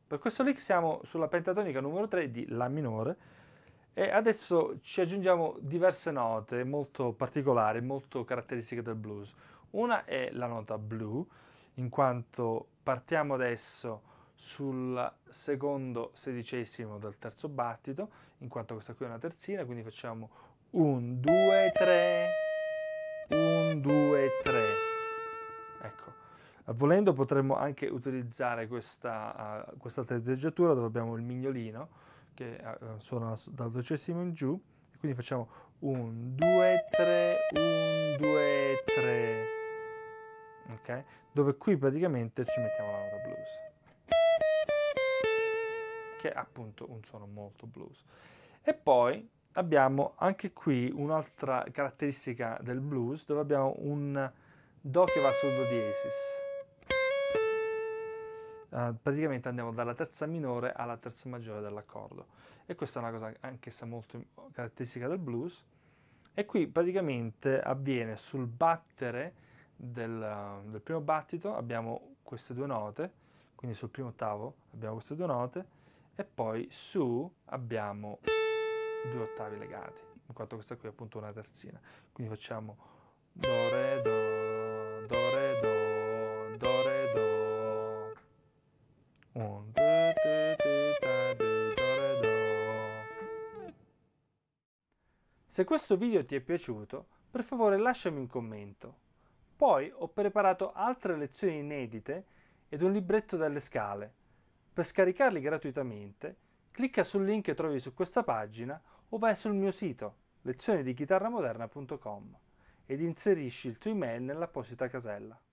Per questo lick siamo sulla pentatonica numero 3 di La minore e adesso ci aggiungiamo diverse note molto particolari, molto caratteristiche del blues. Una è la nota blu, in quanto partiamo adesso sul secondo sedicesimo del terzo battito, in quanto questa qui è una terzina, quindi facciamo 1, 2, 3, 1, 2, 3. Ecco, volendo potremmo anche utilizzare questa treggiatura dove abbiamo il mignolino che suona dal dodicesimo in giù, e quindi facciamo 1, 2, 3, 1, 2, 3, ok? Dove qui praticamente ci mettiamo la nota blues, che è appunto un suono molto blues. E poi abbiamo anche qui un'altra caratteristica del blues, dove abbiamo un do che va sul do diesis. Praticamente andiamo dalla terza minore alla terza maggiore dell'accordo, e questa è una cosa anch'essa molto caratteristica del blues. E qui praticamente avviene sul battere del primo battito, abbiamo queste due note, quindi sul primo ottavo abbiamo queste due note, e poi su abbiamo due ottavi legati, in quanto questa qui è appunto una terzina. Quindi facciamo do, re, do, do, re, do, do, re, do. 1, 2, 3, ta, do, re, do. Se questo video ti è piaciuto, per favore lasciami un commento. Poi ho preparato altre lezioni inedite ed un libretto delle scale. Per scaricarli gratuitamente, clicca sul link che trovi su questa pagina o vai sul mio sito lezionidichitarramoderna.com ed inserisci il tuo email nell'apposita casella.